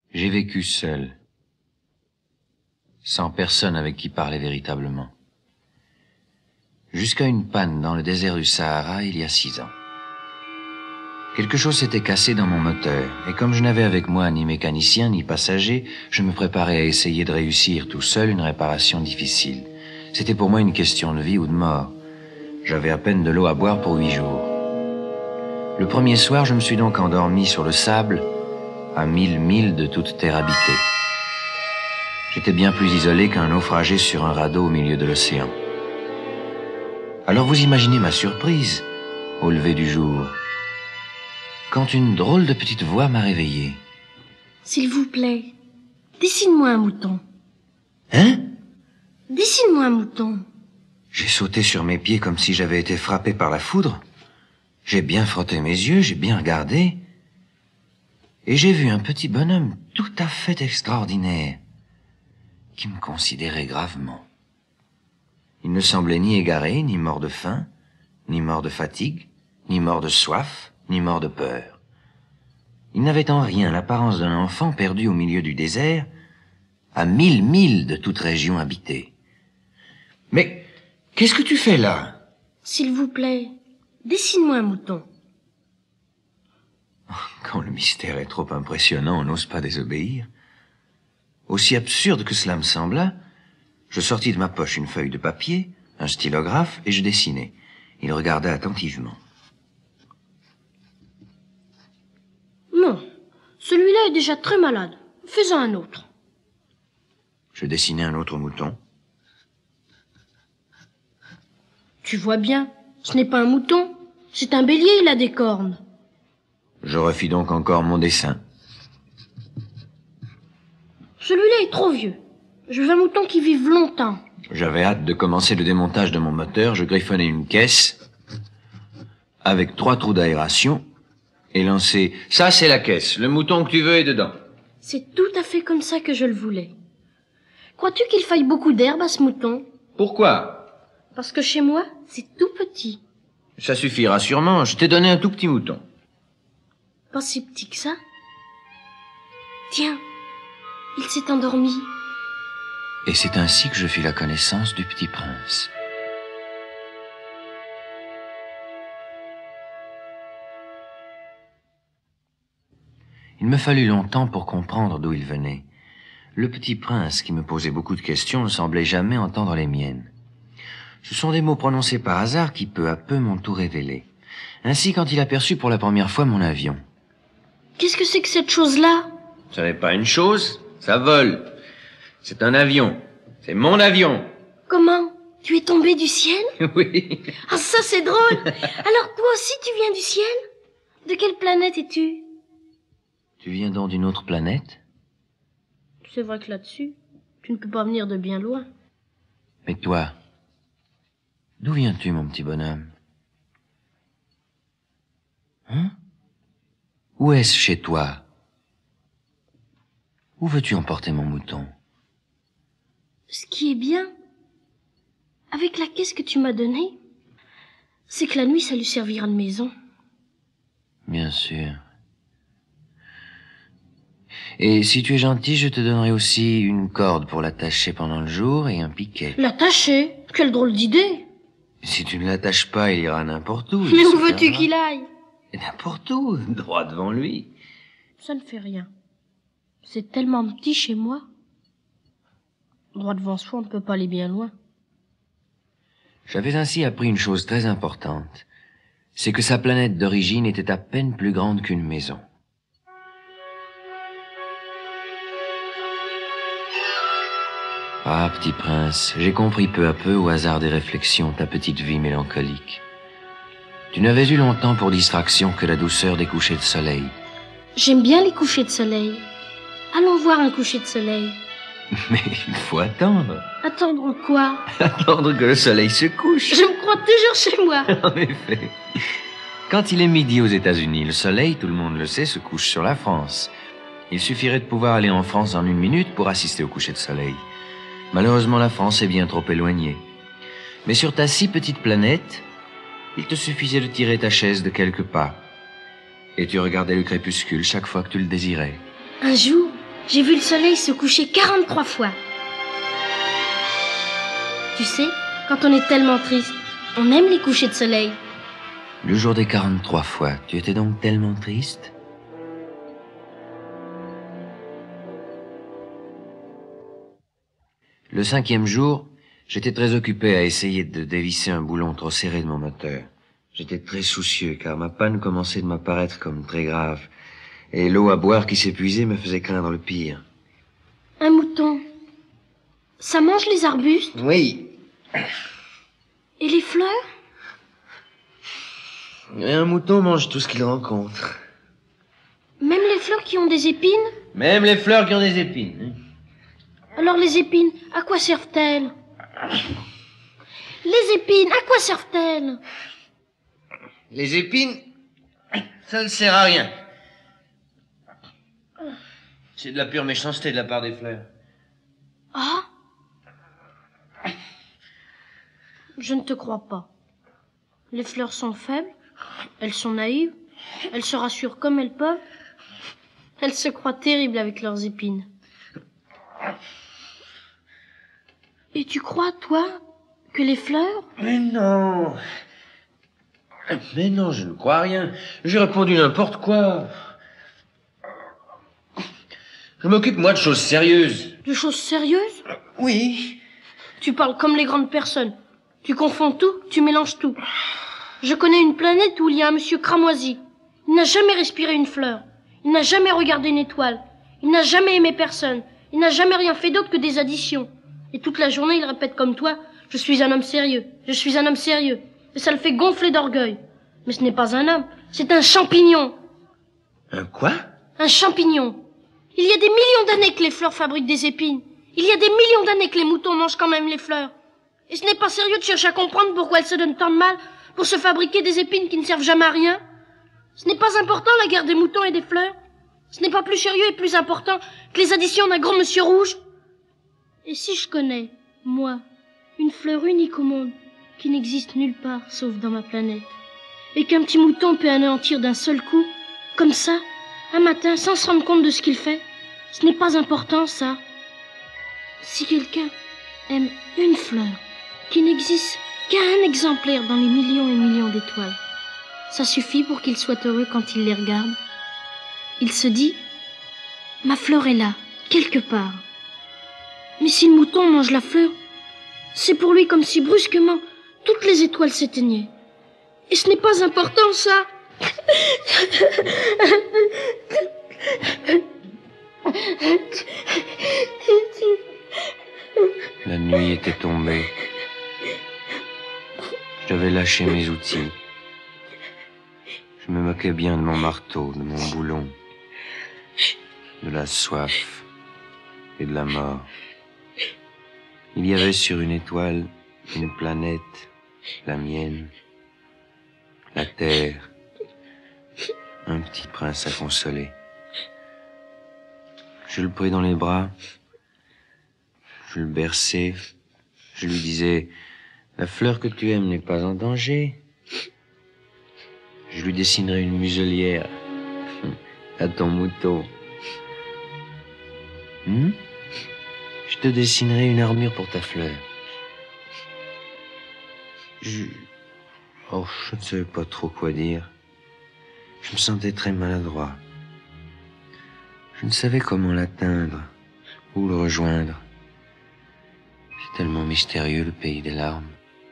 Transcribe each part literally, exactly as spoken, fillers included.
J'ai vécu seul, sans personne avec qui parler véritablement. Jusqu'à une panne dans le désert du Sahara il y a six ans. Quelque chose s'était cassé dans mon moteur, et comme je n'avais avec moi ni mécanicien ni passager, je me préparais à essayer de réussir tout seul une réparation difficile. C'était pour moi une question de vie ou de mort. J'avais à peine de l'eau à boire pour huit jours. Le premier soir, je me suis donc endormi sur le sable, à mille milles de toute terre habitée. J'étais bien plus isolé qu'un naufragé sur un radeau au milieu de l'océan. Alors vous imaginez ma surprise, au lever du jour, quand une drôle de petite voix m'a réveillé. S'il vous plaît, dessine-moi un mouton. Hein? Dessine-moi un mouton. J'ai sauté sur mes pieds comme si j'avais été frappé par la foudre. J'ai bien frotté mes yeux, j'ai bien regardé. Et j'ai vu un petit bonhomme tout à fait extraordinaire, qui me considérait gravement. Il ne semblait ni égaré, ni mort de faim, ni mort de fatigue, ni mort de soif, ni mort de peur. Il n'avait en rien l'apparence d'un enfant perdu au milieu du désert, à mille milles de toute région habitée. Mais qu'est-ce que tu fais là? S'il vous plaît, dessine-moi un mouton. Quand le mystère est trop impressionnant, on n'ose pas désobéir. Aussi absurde que cela me sembla, je sortis de ma poche une feuille de papier, un stylographe, et je dessinai. Il regarda attentivement. Non, celui-là est déjà très malade. Fais-en un autre. Je dessinai un autre mouton. Tu vois bien, ce n'est pas un mouton, c'est un bélier, il a des cornes. Je refis donc encore mon dessin. Celui-là est trop vieux. Je veux un mouton qui vive longtemps. J'avais hâte de commencer le démontage de mon moteur. Je griffonnai une caisse avec trois trous d'aération et lançai « Ça, c'est la caisse. Le mouton que tu veux est dedans. » C'est tout à fait comme ça que je le voulais. Crois-tu qu'il faille beaucoup d'herbe à ce mouton? Pourquoi? Parce que chez moi, c'est tout petit. Ça suffira sûrement. Je t'ai donné un tout petit mouton. Pas si petit que ça. Tiens, il s'est endormi. Et c'est ainsi que je fis la connaissance du petit prince. Il me fallut longtemps pour comprendre d'où il venait. Le petit prince, qui me posait beaucoup de questions, ne semblait jamais entendre les miennes. Ce sont des mots prononcés par hasard qui, peu à peu, m'ont tout révélé. Ainsi, quand il aperçut pour la première fois mon avion. Qu'est-ce que c'est que cette chose-là? Ce n'est pas une chose, ça vole. C'est un avion. C'est mon avion. Comment? Tu es tombé du ciel? Oui. Ah, ça c'est drôle. Alors toi aussi tu viens du ciel? De quelle planète es-tu? Tu viens donc d'une autre planète? C'est vrai que là-dessus, tu ne peux pas venir de bien loin. Mais toi, d'où viens-tu, mon petit bonhomme? Hein? Où est-ce chez toi? Où veux-tu emporter mon mouton? Ce qui est bien, avec la caisse que tu m'as donnée, c'est que la nuit, ça lui servira de maison. Bien sûr. Et si tu es gentil, je te donnerai aussi une corde pour l'attacher pendant le jour et un piquet. L'attacher? Quelle drôle d'idée! Si tu ne l'attaches pas, il ira n'importe où. Mais où veux-tu qu'il aille? N'importe où, droit devant lui. Ça ne fait rien. C'est tellement petit chez moi. Droit devant soi, on ne peut pas aller bien loin. J'avais ainsi appris une chose très importante. C'est que sa planète d'origine était à peine plus grande qu'une maison. Ah, petit prince, j'ai compris peu à peu, au hasard des réflexions, ta petite vie mélancolique. Tu n'avais eu longtemps pour distraction que la douceur des couchers de soleil. J'aime bien les couchers de soleil. Allons voir un coucher de soleil. Mais il faut attendre. Attendre quoi? Attendre que le soleil se couche. Je me crois toujours chez moi. En effet. Quand il est midi aux États-Unis, le soleil, tout le monde le sait, se couche sur la France. Il suffirait de pouvoir aller en France en une minute pour assister au coucher de soleil. Malheureusement, la France est bien trop éloignée. Mais sur ta si petite planète, il te suffisait de tirer ta chaise de quelques pas. Et tu regardais le crépuscule chaque fois que tu le désirais. Un jour, j'ai vu le soleil se coucher quarante-trois fois. Tu sais, quand on est tellement triste, on aime les couchers de soleil. Le jour des quarante-trois fois, tu étais donc tellement triste? Le cinquième jour, j'étais très occupé à essayer de dévisser un boulon trop serré de mon moteur. J'étais très soucieux car ma panne commençait de m'apparaître comme très grave. Et l'eau à boire qui s'épuisait me faisait craindre le pire. Un mouton, ça mange les arbustes? Oui. Et les fleurs? Et un mouton mange tout ce qu'il rencontre. Même les fleurs qui ont des épines? Même les fleurs qui ont des épines. Alors les épines, à quoi servent-elles? Les épines, à quoi servent-elles? Les épines, ça ne sert à rien. C'est de la pure méchanceté de la part des fleurs. Ah? Je ne te crois pas. Les fleurs sont faibles, elles sont naïves, elles se rassurent comme elles peuvent. Elles se croient terribles avec leurs épines. Et tu crois, toi, que les fleurs... Mais non. Mais non, je ne crois rien. J'ai répondu n'importe quoi. Je m'occupe, moi, de choses sérieuses. De choses sérieuses? Oui. Tu parles comme les grandes personnes. Tu confonds tout, tu mélanges tout. Je connais une planète où il y a un monsieur cramoisi. Il n'a jamais respiré une fleur. Il n'a jamais regardé une étoile. Il n'a jamais aimé personne. Il n'a jamais rien fait d'autre que des additions. Et toute la journée, il répète comme toi, je suis un homme sérieux, je suis un homme sérieux. Et ça le fait gonfler d'orgueil. Mais ce n'est pas un homme, c'est un champignon. Un quoi? Un champignon. Il y a des millions d'années que les fleurs fabriquent des épines. Il y a des millions d'années que les moutons mangent quand même les fleurs. Et ce n'est pas sérieux de chercher à comprendre pourquoi elles se donnent tant de mal pour se fabriquer des épines qui ne servent jamais à rien. Ce n'est pas important la guerre des moutons et des fleurs. Ce n'est pas plus sérieux et plus important que les additions d'un grand monsieur rouge. Et si je connais, moi, une fleur unique au monde, qui n'existe nulle part sauf dans ma planète, et qu'un petit mouton peut anéantir d'un seul coup, comme ça, un matin, sans se rendre compte de ce qu'il fait, ce n'est pas important, ça. Si quelqu'un aime une fleur, qui n'existe qu'un exemplaire dans les millions et millions d'étoiles, ça suffit pour qu'il soit heureux quand il les regarde. Il se dit, ma fleur est là, quelque part. Mais si le mouton mange la fleur, c'est pour lui comme si brusquement toutes les étoiles s'éteignaient. Et ce n'est pas important, ça. La nuit était tombée. Je devais lâcher mes outils. Je me moquais bien de mon marteau, de mon boulon, de la soif et de la mort. Il y avait sur une étoile une planète, la mienne, la terre, un petit prince à consoler. Je le pris dans les bras, je le berçai, je lui disais, la fleur que tu aimes n'est pas en danger. Je lui dessinerai une muselière à ton mouton. Hmm? Je te dessinerai une armure pour ta fleur. Je... Oh, je ne savais pas trop quoi dire. Je me sentais très maladroit. Je ne savais comment l'atteindre, ou le rejoindre. C'est tellement mystérieux, le pays des larmes.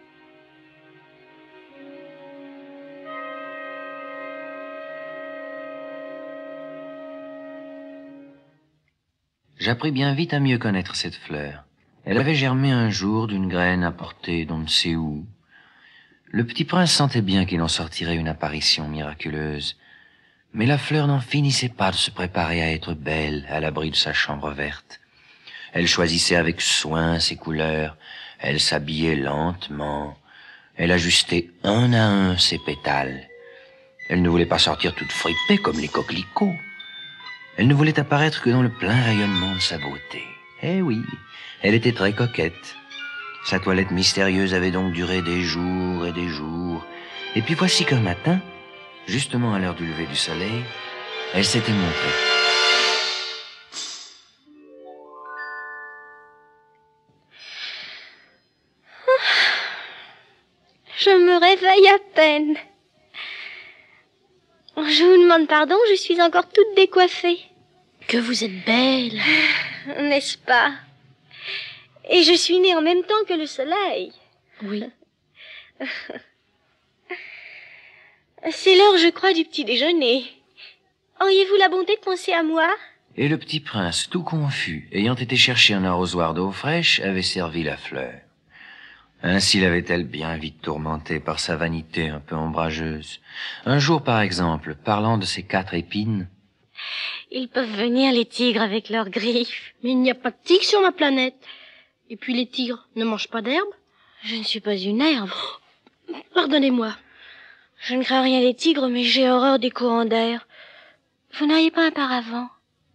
J'appris bien vite à mieux connaître cette fleur. Elle avait germé un jour d'une graine apportée d'on ne sait où. Le petit prince sentait bien qu'il en sortirait une apparition miraculeuse. Mais la fleur n'en finissait pas de se préparer à être belle à l'abri de sa chambre verte. Elle choisissait avec soin ses couleurs, elle s'habillait lentement, elle ajustait un à un ses pétales. Elle ne voulait pas sortir toute fripée comme les coquelicots. Elle ne voulait apparaître que dans le plein rayonnement de sa beauté. Eh oui, elle était très coquette. Sa toilette mystérieuse avait donc duré des jours et des jours. Et puis voici qu'un matin, justement à l'heure du lever du soleil, elle s'était montrée. Je me réveille à peine. Je vous demande pardon, je suis encore toute décoiffée. Que vous êtes belle. N'est-ce pas? Et je suis née en même temps que le soleil. Oui. C'est l'heure, je crois, du petit déjeuner. Auriez-vous la bonté de penser à moi? Et le petit prince, tout confus, ayant été chercher un arrosoir d'eau fraîche, avait servi la fleur. Ainsi l'avait-elle bien vite tourmentée par sa vanité un peu ombrageuse. Un jour, par exemple, parlant de ses quatre épines... Ils peuvent venir, les tigres, avec leurs griffes. Mais il n'y a pas de tigres sur ma planète. Et puis les tigres ne mangent pas d'herbe. Je ne suis pas une herbe. Oh, pardonnez-moi. Je ne crains rien les tigres, mais j'ai horreur des courants d'air. Vous n'auriez pas un paravent?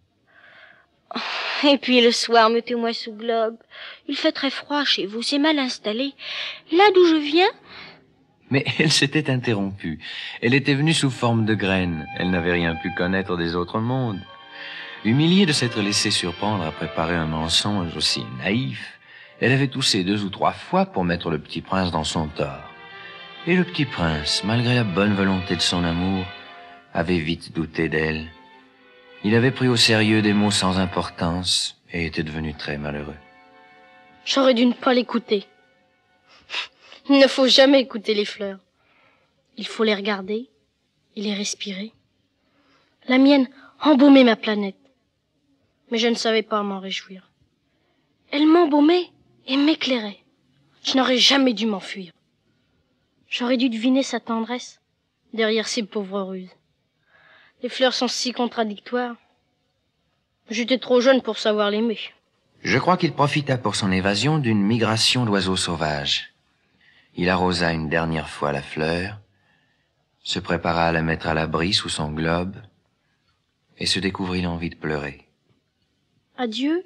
Et puis le soir, mettez-moi sous globe. Il fait très froid chez vous, c'est mal installé. Là d'où je viens... Mais elle s'était interrompue. Elle était venue sous forme de graine. Elle n'avait rien pu connaître des autres mondes. Humiliée de s'être laissée surprendre à préparer un mensonge aussi naïf, elle avait toussé deux ou trois fois pour mettre le petit prince dans son tort. Et le petit prince, malgré la bonne volonté de son amour, avait vite douté d'elle. Il avait pris au sérieux des mots sans importance et était devenu très malheureux. J'aurais dû ne pas l'écouter. Il ne faut jamais écouter les fleurs. Il faut les regarder et les respirer. La mienne embaumait ma planète. Mais je ne savais pas m'en réjouir. Elle m'embaumait et m'éclairait. Je n'aurais jamais dû m'enfuir. J'aurais dû deviner sa tendresse derrière ces pauvres ruses. Les fleurs sont si contradictoires. J'étais trop jeune pour savoir l'aimer. Je crois qu'il profita pour son évasion d'une migration d'oiseaux sauvages. Il arrosa une dernière fois la fleur, se prépara à la mettre à l'abri sous son globe, et se découvrit l'envie de pleurer. Adieu.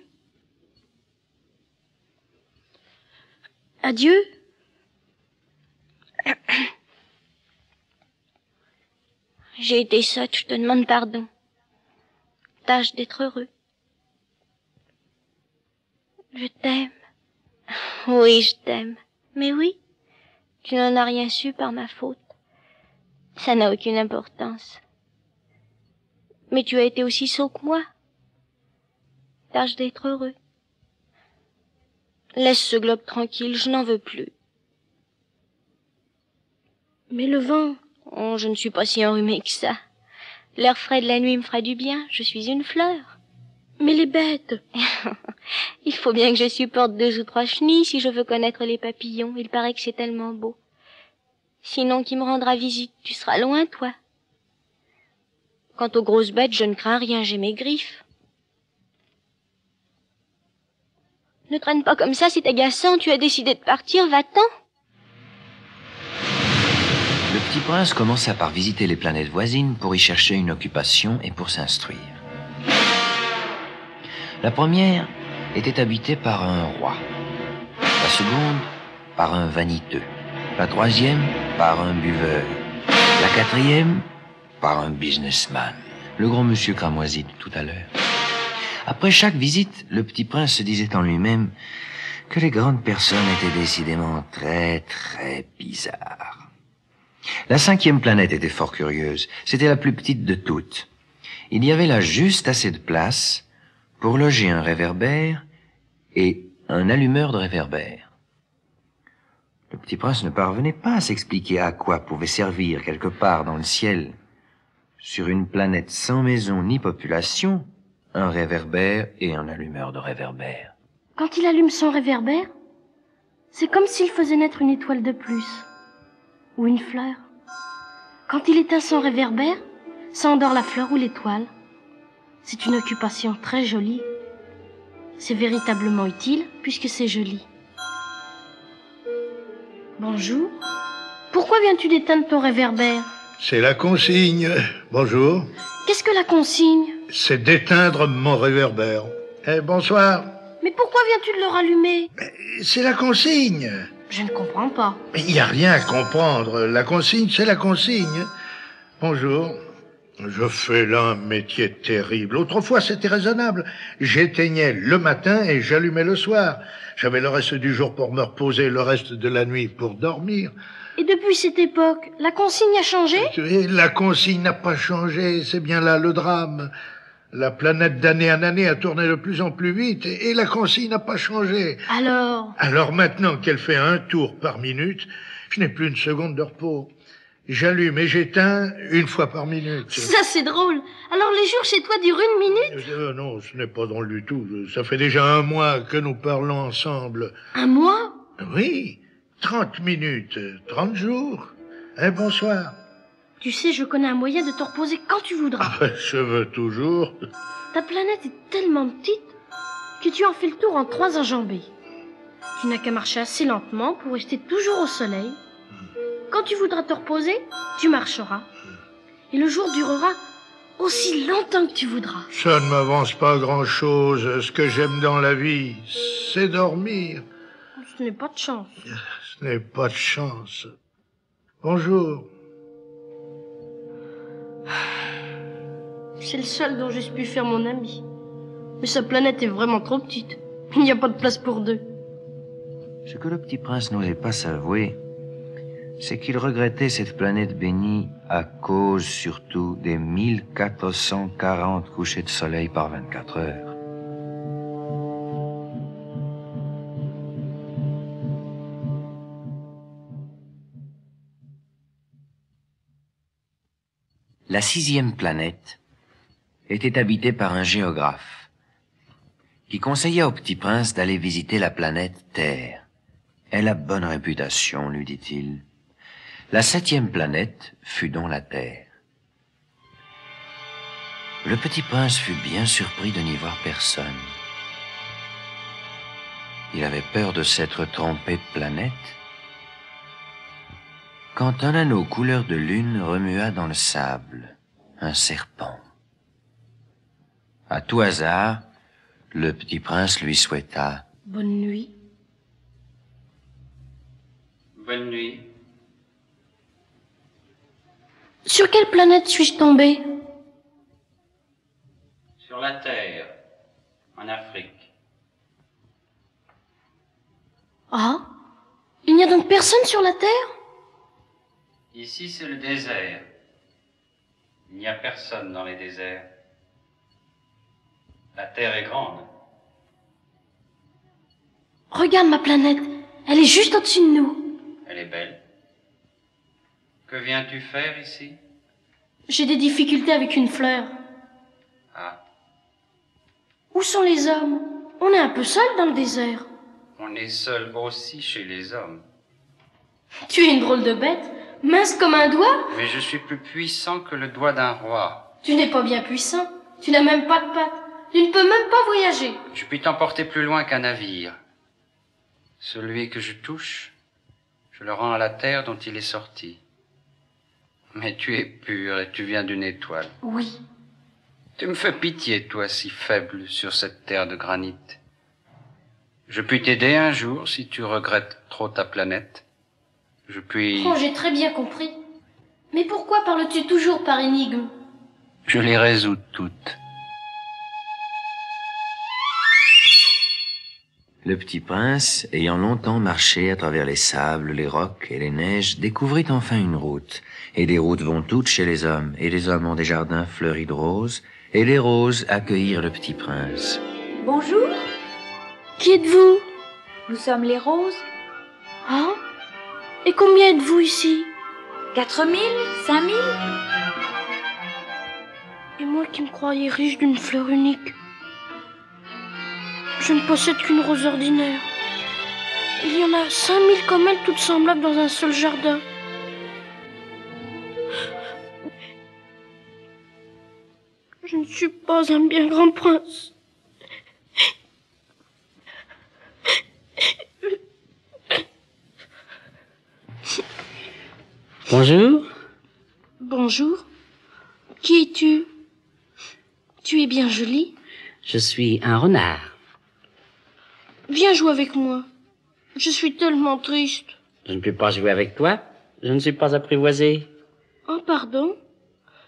Adieu. J'ai été sotte, je te demande pardon. Tâche d'être heureux. Je t'aime. Oui, je t'aime. Mais oui, tu n'en as rien su par ma faute. Ça n'a aucune importance. Mais tu as été aussi sot que moi. Tâche d'être heureux. Laisse ce globe tranquille, je n'en veux plus. Mais le vent... Oh, je ne suis pas si enrhumée que ça. L'air frais de la nuit me ferait du bien, je suis une fleur. Mais les bêtes... Il faut bien que je supporte deux ou trois chenilles si je veux connaître les papillons. Il paraît que c'est tellement beau. Sinon, qui me rendra visite? Tu seras loin, toi. Quant aux grosses bêtes, je ne crains rien, j'ai mes griffes. Ne traîne pas comme ça, c'est agaçant. Tu as décidé de partir, va-t'en. Le petit prince commença par visiter les planètes voisines pour y chercher une occupation et pour s'instruire. La première était habitée par un roi. La seconde, par un vaniteux. La troisième, par un buveur. La quatrième, par un businessman. Le grand monsieur cramoisi de tout à l'heure. Après chaque visite, le petit prince se disait en lui-même que les grandes personnes étaient décidément très, très bizarres. La cinquième planète était fort curieuse. C'était la plus petite de toutes. Il y avait là juste assez de place pour loger un réverbère et un allumeur de réverbère. Le petit prince ne parvenait pas à s'expliquer à quoi pouvait servir quelque part dans le ciel, sur une planète sans maison ni population, un réverbère et un allumeur de réverbère. Quand il allume son réverbère, c'est comme s'il faisait naître une étoile de plus, ou une fleur. Quand il éteint son réverbère, ça endort la fleur ou l'étoile. C'est une occupation très jolie. C'est véritablement utile puisque c'est joli. Bonjour. Pourquoi viens-tu d'éteindre ton réverbère? C'est la consigne. Bonjour. Qu'est-ce que la consigne? C'est d'éteindre mon réverbère. Eh, bonsoir. Mais pourquoi viens-tu de le rallumer? C'est la consigne. Je ne comprends pas. Il n'y a rien à comprendre. La consigne, c'est la consigne. Bonjour. Je fais là un métier terrible. Autrefois, c'était raisonnable. J'éteignais le matin et j'allumais le soir. J'avais le reste du jour pour me reposer, le reste de la nuit pour dormir. Et depuis cette époque, la consigne a changé? Et la consigne n'a pas changé, c'est bien là le drame. La planète d'année en année a tourné de plus en plus vite et la consigne n'a pas changé. Alors? Alors maintenant qu'elle fait un tour par minute, je n'ai plus une seconde de repos. J'allume et j'éteins une fois par minute. Ça, c'est drôle. Alors les jours chez toi durent une minute? Euh, non, ce n'est pas drôle du tout. Ça fait déjà un mois que nous parlons ensemble. Un mois? Oui, trente minutes, trente jours. Eh, bonsoir. Tu sais, je connais un moyen de te reposer quand tu voudras. Ah, je veux toujours. Ta planète est tellement petite que tu en fais le tour en trois enjambées. Tu n'as qu'à marcher assez lentement pour rester toujours au soleil. Quand tu voudras te reposer, tu marcheras. Et le jour durera aussi longtemps que tu voudras. Ça ne m'avance pas grand-chose. Ce que j'aime dans la vie, c'est dormir. Ce n'est pas de chance. Ce n'est pas de chance. Bonjour. C'est le seul dont j'ai pu faire mon ami. Mais sa planète est vraiment trop petite. Il n'y a pas de place pour deux. Ce que le petit prince n'osait pas s'avouer, c'est qu'il regrettait cette planète bénie à cause surtout des mille quatre cent quarante couchers de soleil par vingt-quatre heures. La sixième planète était habitée par un géographe qui conseilla au petit prince d'aller visiter la planète Terre. Elle a bonne réputation, lui dit-il. La septième planète fut donc la Terre. Le petit prince fut bien surpris de n'y voir personne. Il avait peur de s'être trompé de planète, quand un anneau couleur de lune remua dans le sable un serpent. À tout hasard, le petit prince lui souhaita « Bonne nuit ». Bonne nuit. Sur quelle planète suis-je tombé? Sur la Terre, en Afrique. Ah, il n'y a donc personne sur la Terre? Ici, c'est le désert. Il n'y a personne dans les déserts. La Terre est grande. Regarde ma planète, elle est juste au-dessus de nous. Elle est belle. Que viens-tu faire ici? J'ai des difficultés avec une fleur. Ah, Où sont les hommes? On est un peu seul dans le désert. on est seul aussi chez les hommes. Tu es une drôle de bête, mince comme un doigt. Mais je suis plus puissant que le doigt d'un roi. Tu n'es pas bien puissant, tu n'as même pas de pattes. Tu ne peux même pas voyager. Je puis t'emporter plus loin qu'un navire. Celui que je touche, je le rends à la terre dont il est sorti. Mais tu es pur et tu viens d'une étoile. Oui. Tu me fais pitié, toi, si faible sur cette terre de granit. Je puis t'aider un jour si tu regrettes trop ta planète. Je puis... Oh, j'ai très bien compris. Mais pourquoi parles-tu toujours par énigme? Je les résous toutes. Le petit prince, ayant longtemps marché à travers les sables, les rocs et les neiges, découvrit enfin une route. Et les routes vont toutes chez les hommes, et les hommes ont des jardins fleuris de roses, et les roses accueillirent le petit prince. Bonjour, Qui êtes-vous? nous sommes les roses. Ah? Et combien êtes-vous ici? Quatre mille, cinq mille. Et moi qui me croyais riche d'une fleur unique. Je ne possède qu'une rose ordinaire. Il y en a cinq mille comme elle, toutes semblables dans un seul jardin. Je ne suis pas un bien grand prince. Bonjour. Bonjour. Qui es-tu? Tu es bien jolie. Je suis un renard. Viens jouer avec moi. Je suis tellement triste. Je ne peux pas jouer avec toi. Je ne suis pas apprivoisé. Oh, pardon.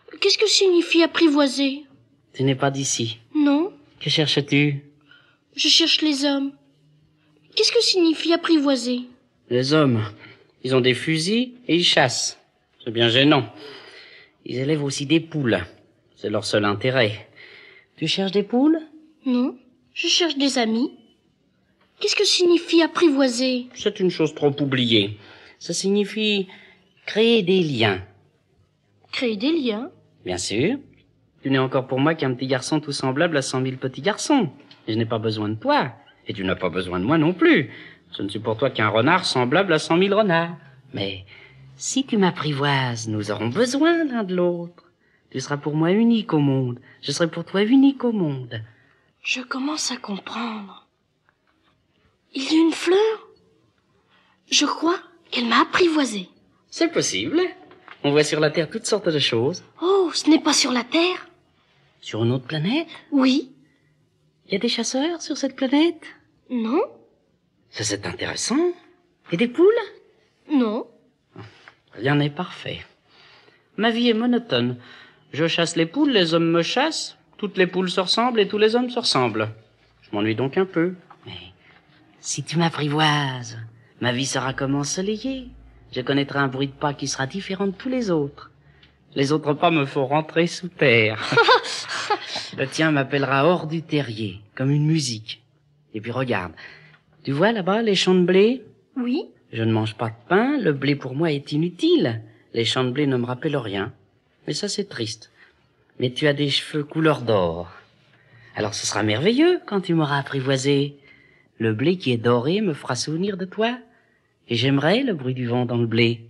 Qu'est-ce que signifie apprivoiser? Tu n'es pas d'ici. Non, Que cherches-tu? je cherche les hommes. Qu'est-ce que signifie apprivoiser? Les hommes. Ils ont des fusils et ils chassent. C'est bien gênant. Ils élèvent aussi des poules. C'est leur seul intérêt. Tu cherches des poules? Non, je cherche des amis. Qu'est-ce que signifie apprivoiser? C'est une chose trop oubliée. Ça signifie créer des liens. Créer des liens. Bien sûr. Tu n'es encore pour moi qu'un petit garçon tout semblable à cent mille petits garçons. Et je n'ai pas besoin de toi. Et tu n'as pas besoin de moi non plus. Je ne suis pour toi qu'un renard semblable à cent mille renards. Mais si tu m'apprivoises, nous aurons besoin l'un de l'autre. Tu seras pour moi unique au monde. Je serai pour toi unique au monde. Je commence à comprendre. Il y a une fleur? Je crois qu'elle m'a apprivoisé. C'est possible. On voit sur la Terre toutes sortes de choses. Oh, ce n'est pas sur la Terre? Sur une autre planète? Oui. Il y a des chasseurs sur cette planète? Non? Ça, c'est intéressant. Et des poules? Non. Rien n'est parfait. Ma vie est monotone. Je chasse les poules, les hommes me chassent. Toutes les poules se ressemblent et tous les hommes se ressemblent. Je m'ennuie donc un peu. Mais si tu m'apprivoises, ma vie sera comme ensoleillée. Je connaîtrai un bruit de pas qui sera différent de tous les autres. Les autres pas me font rentrer sous terre. Le tien m'appellera hors du terrier, comme une musique. Et puis regarde, tu vois là-bas les champs de blé? Oui. Je ne mange pas de pain, le blé pour moi est inutile. Les champs de blé ne me rappellent rien. Mais ça c'est triste. Mais tu as des cheveux couleur d'or. Alors ce sera merveilleux quand tu m'auras apprivoisé. Le blé qui est doré me fera souvenir de toi. Et j'aimerais le bruit du vent dans le blé.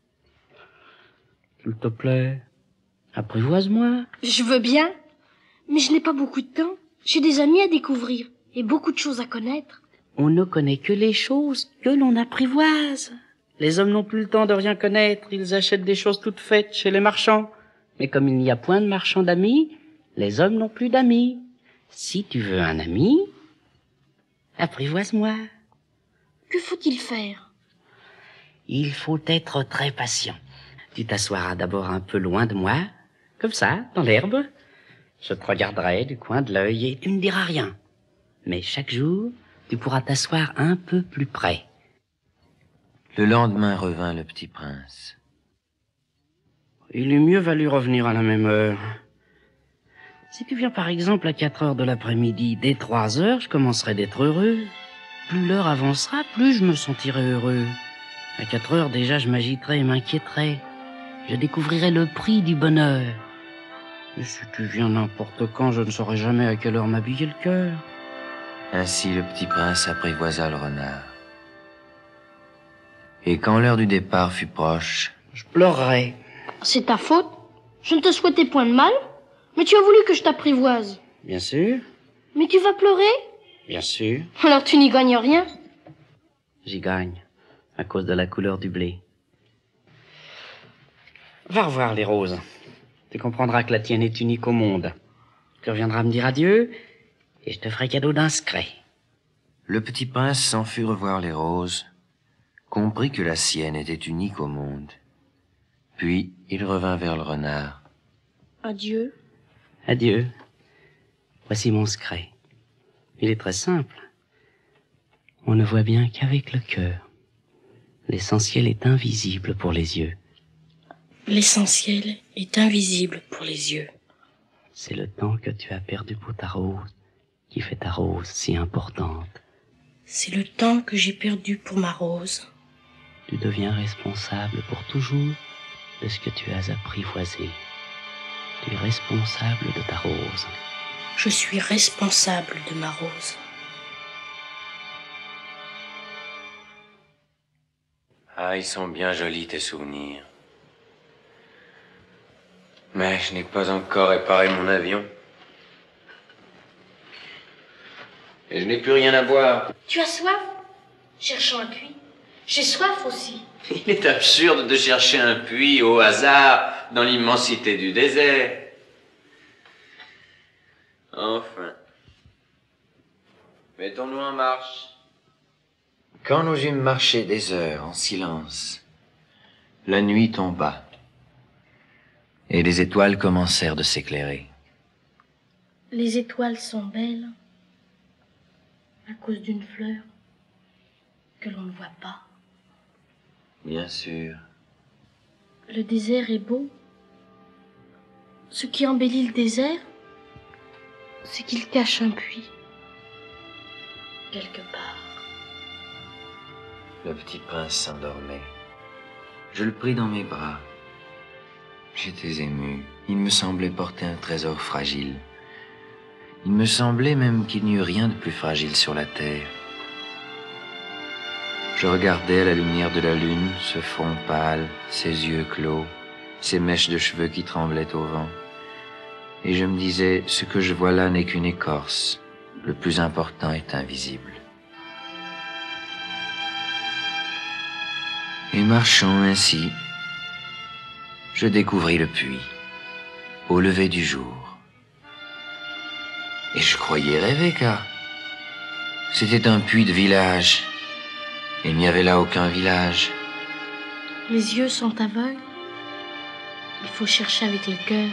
S'il te plaît, apprivoise-moi. Je veux bien, mais je n'ai pas beaucoup de temps. J'ai des amis à découvrir et beaucoup de choses à connaître. On ne connaît que les choses que l'on apprivoise. Les hommes n'ont plus le temps de rien connaître. Ils achètent des choses toutes faites chez les marchands. Mais comme il n'y a point de marchands d'amis, les hommes n'ont plus d'amis. Si tu veux un ami, apprivoise-moi. Que faut-il faire? Il faut être très patient. Tu t'assoiras d'abord un peu loin de moi, comme ça, dans l'herbe. Je te regarderai du coin de l'œil et tu ne diras rien. Mais chaque jour, tu pourras t'asseoir un peu plus près. Le lendemain revint le petit prince. Il eût mieux valu revenir à la même heure. Si tu viens par exemple à quatre heures de l'après-midi, dès trois heures, je commencerai d'être heureux. Plus l'heure avancera, plus je me sentirai heureux. À quatre heures déjà, je m'agiterai et m'inquiéterai. Je découvrirai le prix du bonheur. Et si tu viens n'importe quand, je ne saurai jamais à quelle heure m'habiller le cœur. Ainsi le petit prince apprivoisa le renard. Et quand l'heure du départ fut proche, Je pleurerai. C'est ta faute. Je ne te souhaitais point de mal, mais tu as voulu que je t'apprivoise. Bien sûr, Mais tu vas pleurer? bien sûr, Alors tu n'y gagnes rien. j'y gagne, à cause de la couleur du blé. Va revoir les roses. Tu comprendras que la tienne est unique au monde. Tu reviendras me dire adieu, et je te ferai cadeau d'un secret. le petit prince s'en fut revoir les roses, comprit que la sienne était unique au monde. Puis il revint vers le renard. Adieu. Adieu. Voici mon secret. Il est très simple. On ne voit bien qu'avec le cœur. L'essentiel est invisible pour les yeux. L'essentiel est invisible pour les yeux. C'est le temps que tu as perdu pour ta rose qui fait ta rose si importante. C'est le temps que j'ai perdu pour ma rose. Tu deviens responsable pour toujours de ce que tu as apprivoisé. Tu es responsable de ta rose. Je suis responsable de ma rose. Ah, ils sont bien jolis, tes souvenirs. Mais je n'ai pas encore réparé mon avion. Et je n'ai plus rien à boire. Tu as soif? Cherchons un puits. J'ai soif aussi. Il est absurde de chercher un puits au hasard dans l'immensité du désert. Enfin. Mettons-nous en marche. Quand nous eûmes marché des heures en silence, la nuit tomba. et les étoiles commencèrent de s'éclairer. Les étoiles sont belles à cause d'une fleur que l'on ne voit pas. Bien sûr. Le désert est beau. Ce qui embellit le désert, c'est qu'il cache un puits. Quelque part. Le petit prince s'endormait. Je le pris dans mes bras. J'étais ému. Il me semblait porter un trésor fragile. Il me semblait même qu'il n'y eût rien de plus fragile sur la terre. Je regardais à la lumière de la lune ce front pâle, ses yeux clos, ses mèches de cheveux qui tremblaient au vent. Et je me disais, ce que je vois là n'est qu'une écorce. Le plus important est invisible. Et marchant ainsi, je découvris le puits, au lever du jour. Et je croyais rêver, car c'était un puits de village. Il n'y avait là aucun village. Les yeux sont aveugles. Il faut chercher avec le cœur.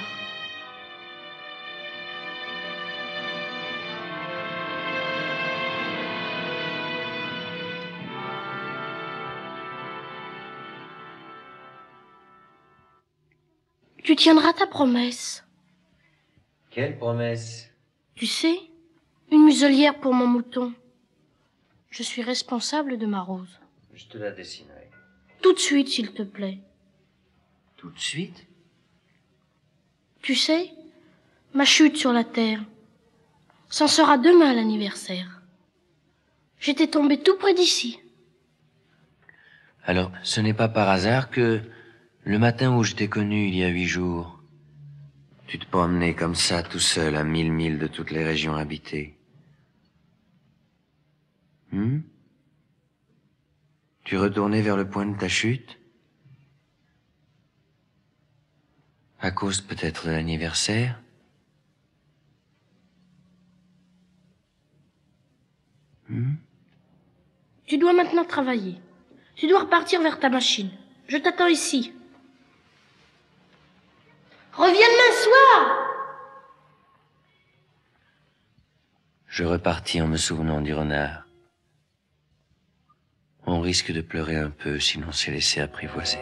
Tu tiendras ta promesse. Quelle promesse? Tu sais, une muselière pour mon mouton. Je suis responsable de ma rose. Je te la dessinerai. Tout de suite, s'il te plaît. Tout de suite? Tu sais, ma chute sur la terre, c'en sera demain l'anniversaire. J'étais tombée tout près d'ici. Alors, ce n'est pas par hasard que, le matin où je t'ai connu il y a huit jours, tu te promenais comme ça tout seul à mille milles de toutes les régions habitées. Hmm? Tu retournais vers le point de ta chute? À cause peut-être de l'anniversaire? Hmm? Tu dois maintenant travailler. Tu dois repartir vers ta machine. Je t'attends ici. Reviens demain soir! Je repartis en me souvenant du renard. On risque de pleurer un peu si l'on s'est laissé apprivoiser.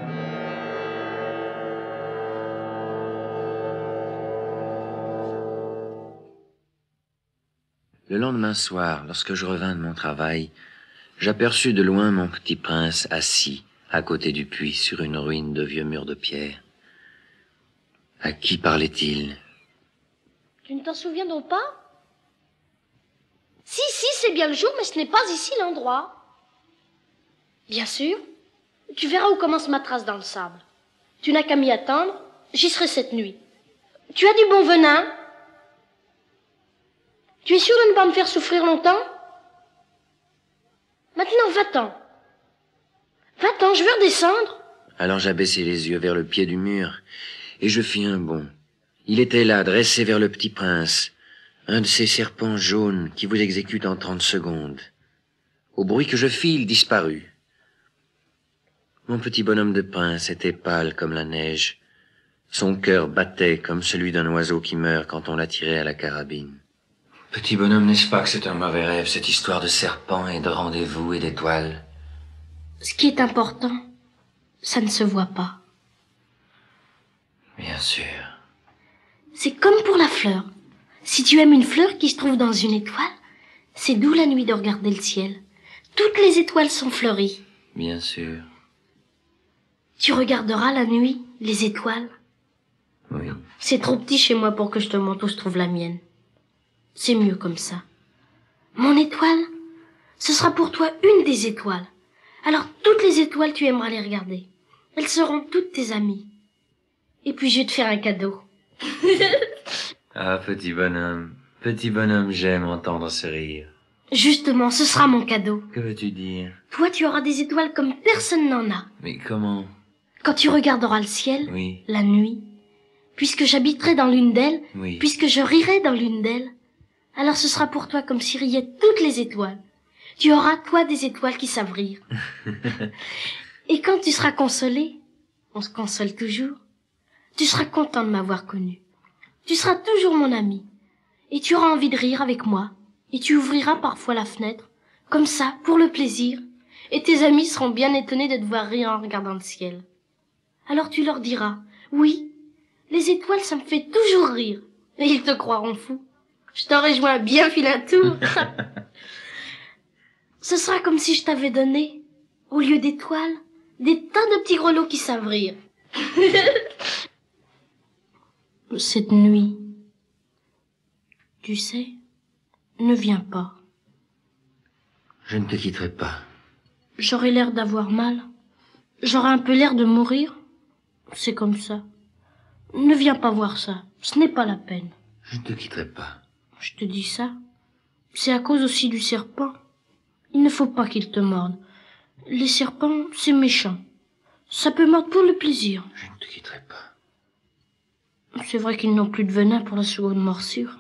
Le lendemain soir, lorsque je revins de mon travail, j'aperçus de loin mon petit prince assis à côté du puits sur une ruine de vieux murs de pierre. À qui parlait-il? Tu ne t'en souviens donc pas? Si, si, c'est bien le jour, mais ce n'est pas ici l'endroit. Bien sûr. Tu verras où commence ma trace dans le sable. Tu n'as qu'à m'y attendre, j'y serai cette nuit. Tu as du bon venin? Tu es sûr de ne pas me faire souffrir longtemps? Maintenant, va-t'en. Va-t'en, je veux redescendre. Alors j'abaissai les yeux vers le pied du mur, et je fis un bond. Il était là, dressé vers le petit prince, un de ces serpents jaunes qui vous exécutent en trente secondes. Au bruit que je fis, il disparut. Mon petit bonhomme de prince était pâle comme la neige. Son cœur battait comme celui d'un oiseau qui meurt quand on l'a tiré à la carabine. Petit bonhomme, n'est-ce pas que c'est un mauvais rêve, cette histoire de serpents et de rendez-vous et d'étoiles? Ce qui est important, ça ne se voit pas. Bien sûr. C'est comme pour la fleur. Si tu aimes une fleur qui se trouve dans une étoile, c'est doux la nuit de regarder le ciel. Toutes les étoiles sont fleuries. Bien sûr. Tu regarderas la nuit, les étoiles. Oui. C'est trop petit chez moi pour que je te montre où se trouve la mienne. C'est mieux comme ça. Mon étoile, ce sera pour toi une des étoiles. Alors toutes les étoiles, tu aimeras les regarder. Elles seront toutes tes amies. Et puis je vais te faire un cadeau. Ah, petit bonhomme, petit bonhomme, j'aime entendre ce rire. Justement, ce sera mon cadeau. Que veux-tu dire? Toi, tu auras des étoiles comme personne n'en a. Mais comment? Quand tu regarderas le ciel, Oui, la nuit, puisque j'habiterai dans l'une d'elles, oui. puisque je rirai dans l'une d'elles, alors ce sera pour toi comme si riaient toutes les étoiles. Tu auras, toi, des étoiles qui savent rire. Et quand tu seras consolé, on se console toujours, Tu seras content de m'avoir connu. Tu seras toujours mon ami. Et tu auras envie de rire avec moi. Et tu ouvriras parfois la fenêtre, comme ça, pour le plaisir. Et tes amis seront bien étonnés de te voir rire en regardant le ciel. Alors tu leur diras, oui, les étoiles, ça me fait toujours rire. Et ils te croiront fou. Je t'aurais joint bien filer un tour. Ce sera comme si je t'avais donné, au lieu d'étoiles, des tas de petits grelots qui savent rire. Cette nuit, tu sais, ne viens pas. Je ne te quitterai pas. J'aurai l'air d'avoir mal. J'aurai un peu l'air de mourir. C'est comme ça. Ne viens pas voir ça. Ce n'est pas la peine. Je ne te quitterai pas. Je te dis ça. C'est à cause aussi du serpent. Il ne faut pas qu'il te morde. Les serpents, c'est méchant. Ça peut mordre pour le plaisir. Je ne te quitterai pas. C'est vrai qu'ils n'ont plus de venin pour la seconde morsure.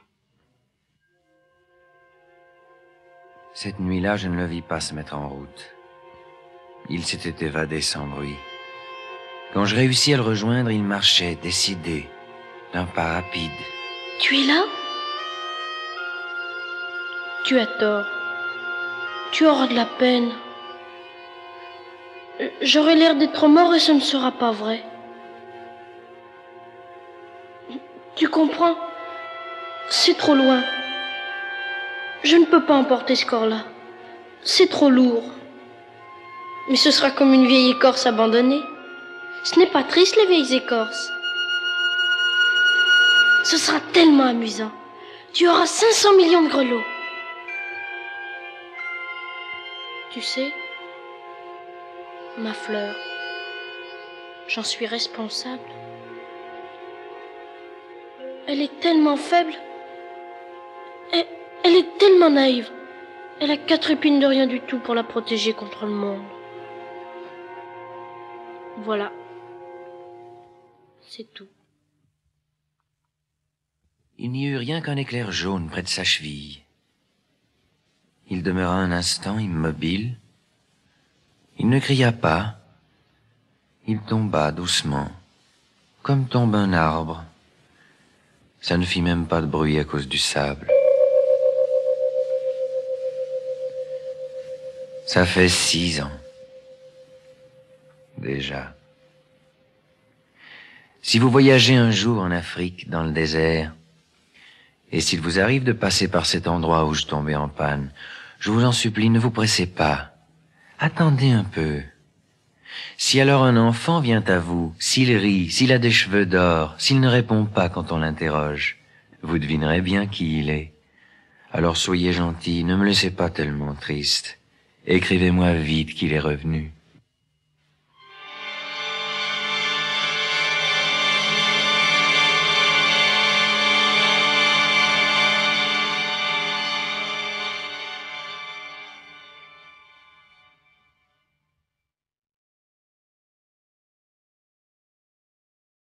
Cette nuit-là, je ne le vis pas se mettre en route. Il s'était évadé sans bruit. Quand je réussis à le rejoindre, il marchait, décidé, d'un pas rapide. Tu es là? Tu as tort. Tu auras de la peine. J'aurai l'air d'être mort et ce ne sera pas vrai. Tu comprends? C'est trop loin. Je ne peux pas emporter ce corps-là. C'est trop lourd. Mais ce sera comme une vieille écorce abandonnée. Ce n'est pas triste, les vieilles écorces. Ce sera tellement amusant. Tu auras cinq cents millions de grelots. Tu sais, ma fleur, j'en suis responsable. Elle est tellement faible. Elle, elle est tellement naïve. Elle a quatre épines de rien du tout pour la protéger contre le monde. Voilà. C'est tout. Il n'y eut rien qu'un éclair jaune près de sa cheville. Il demeura un instant immobile. Il ne cria pas. Il tomba doucement, comme tombe un arbre. Ça ne fit même pas de bruit à cause du sable. Ça fait six ans. Déjà. Si vous voyagez un jour en Afrique, dans le désert, et s'il vous arrive de passer par cet endroit où je tombais en panne, je vous en supplie, ne vous pressez pas. Attendez un peu. Si alors un enfant vient à vous, s'il rit, s'il a des cheveux d'or, s'il ne répond pas quand on l'interroge, vous devinerez bien qui il est. Alors soyez gentil, ne me laissez pas tellement triste. Écrivez-moi vite qu'il est revenu.